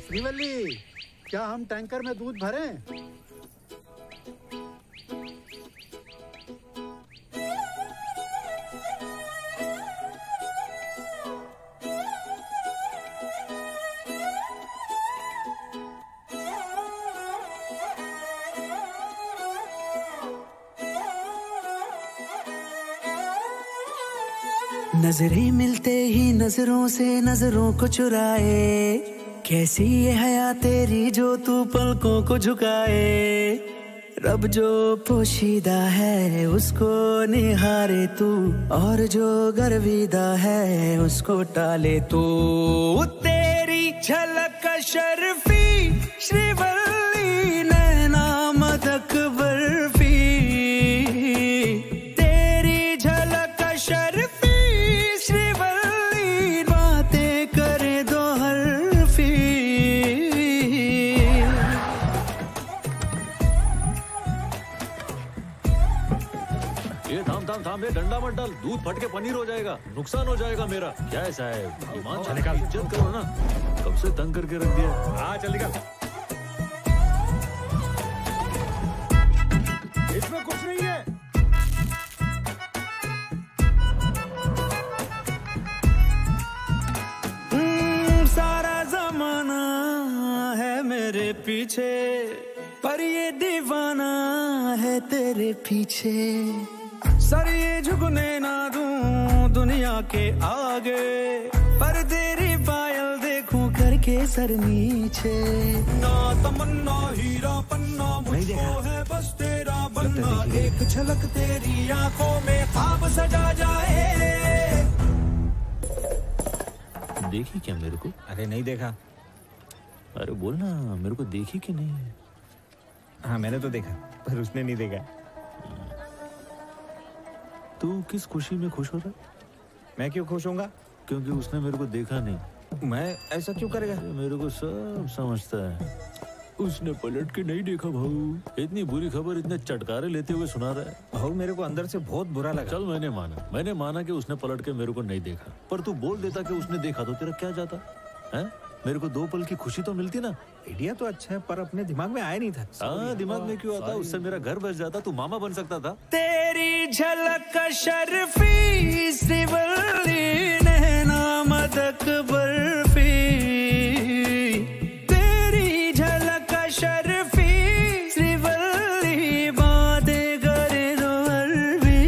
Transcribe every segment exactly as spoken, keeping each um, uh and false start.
श्रीवल्ली, क्या हम टैंकर में दूध भरें? नजरें मिलते ही नजरों से नजरों को चुराए, कैसी ये हया तेरी जो तू पलकों को झुकाए। रब जो पोशीदा है उसको निहारे तू, और जो गर्विदा है उसको टाले तू। तेरी झलक शर्फी श्रीवल्ली नैना मदक बर्फी, तेरी झलक शर्फी श्रीवल्ली बातें करे दो हरफी। ये थाम थाम थाम, ये डंडा मत डाल, दूध फट के पनीर हो जाएगा, नुकसान हो जाएगा मेरा। क्या ऐसा है, ईमान चले का इज्जत करो ना, कब से तंग करके रख दिया। हाँ चल निकल, इसमें कुछ नहीं है। सारा जमाना है मेरे पीछे, पर ये दीवाना है तेरे पीछे। सर ये झुकने ना दूं दुनिया के आगे, पर तेरी पायल देखूं करके सर नीचे। ना तमन्ना हीरा पन्ना मुझको है बस तेरा बनना, एक झलक तेरी आंखों में ख्वाब सजा जाए। देखी क्या मेरे को? अरे नहीं देखा। अरे बोल ना, मेरे को देखी कि नहीं? हाँ मैंने तो देखा, पर उसने नहीं देखा। तू किस खुशी में खुश हो रहा? मैं क्यों खुश होऊंगा? क्योंकि उसने मेरे को देखा नहीं। मैं ऐसा क्यों करेगा? मेरे को सब समझता है। उसने पलट के नहीं देखा भाऊ, इतनी बुरी खबर इतने चटकारे लेते हुए सुना रहा है। भाऊ मेरे को अंदर से बहुत बुरा लगा। चल मैंने माना, मैंने माना कि उसने पलट के मेरे को नहीं देखा, पर तू बोल देता कि उसने देखा तो तेरा क्या जाता है? मेरे को दो पल की खुशी तो मिलती ना। आइडिया तो अच्छा है, पर अपने दिमाग में आया नहीं था। हाँ दिमाग में क्यों आता? उससे मेरा घर बस जाता, तू मामा बन सकता था। तेरी झलक शर्फी श्रीवल्ली नैना मदक बर्फी, तेरी झलक शर्फी श्रीवल्ली बातें करे दो अरबी।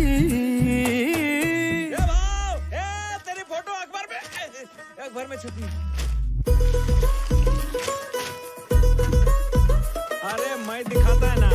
तेरी फोटो अखबार में अखबार में छपी। अरे मैं दिखाता है ना।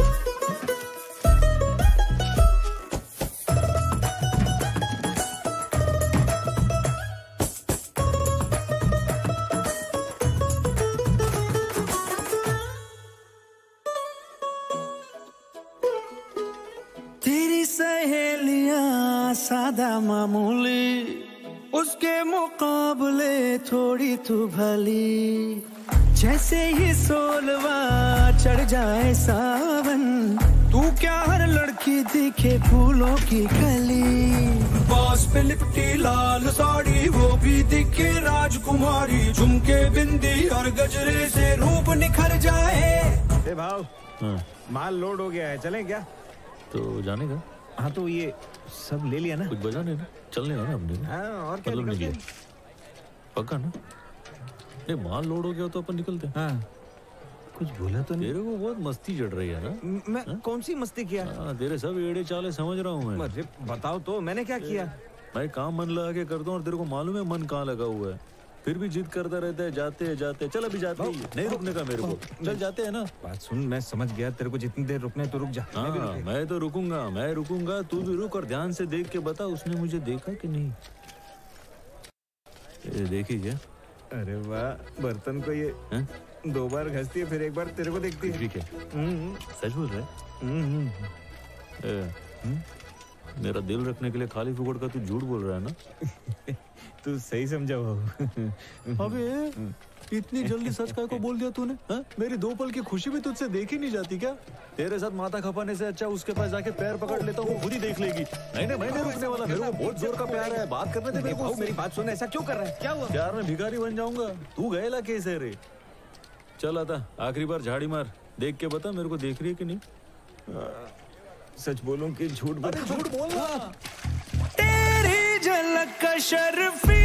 तेरी सहेलियां सादा मामूली, उसके मुकाबले थोड़ी तू भली। जैसे ही सोलवा चढ़ जाए सावन, तू क्या हर लड़की दिखे फूलों की कली। बास पे लिपटी लाल साड़ी, वो भी दिखे राजकुमारी। झुमके बिंदी और गजरे से रूप निखर जाए। ए भाव, माल लोड हो गया है, चलें क्या? तो जाने का? हाँ तो ये सब ले लिया ना? कुछ बजा नहीं ना, चलने का ना अपने। हाँ और क्या? मतलब नहीं पक्का ना? ये माल लोड हो गया तो अपन निकलते हैं। हाँ कुछ बोला तो नहीं? तेरे को बहुत मस्ती चढ़ रही है ना? मैं हा? कौन सी मस्ती किया? हाँ तेरे सब एड़े चाले समझ रहा हूँ मैं। अरे बताओ तो, मैंने क्या किया? मैं काम मन लगा के करता हूँ और तेरे को मालूम है मन कहाँ लगा हुआ है, फिर भी जिद करता रहता है। जाते जाते चल, अभी जाते ही नहीं रुकने का मेरे को। चल जाते हैं ना। बात सुन, मैं समझ गया, तेरे को जितनी देर रुकना है तो रुक जा। हाँ मैं, मैं तो रुकूंगा, मैं रुकूंगा, तू भी रुक और ध्यान से देख के बता उसने मुझे देखा कि नहीं। ये देखी क्या? अरे वाह, बर्तन को ये है? दो बार घसती है फिर एक बार तेरे को देखती है। ठीक है, सच बोल रहा है? मेरा दिल रखने के लिए खाली फुकड़ का तू झूठ बोल रहा है ना? तू सही समझा बाबू। अबे इतनी जल्दी सच काय को बोल दिया तूने? मेरी दो पल की खुशी भी तुझसे देखी नहीं जाती क्या? तेरे साथ माथा खपाने से अच्छा उसके पास जाके पैर पकड़ लेता हूँ, खुद ही देख लेगी। नहीं नहीं मैं नहीं रुकने वाला, मेरे को बहुत जोर का प्यार है, बात करने दे मेरे को। मेरी बात सुन, ऐसा क्यों कर रहा है? क्या हुआ? प्यार में भिखारी बन जाऊंगा? तू गएला कैसे रे? चल आता आखिरी बार झाड़ी मार, देख के बता मेरे को देख रही है कि नहीं। सच बोलूं कि झूठ बोलूं? झूठ बोलना। तेरी झलक का शर्फी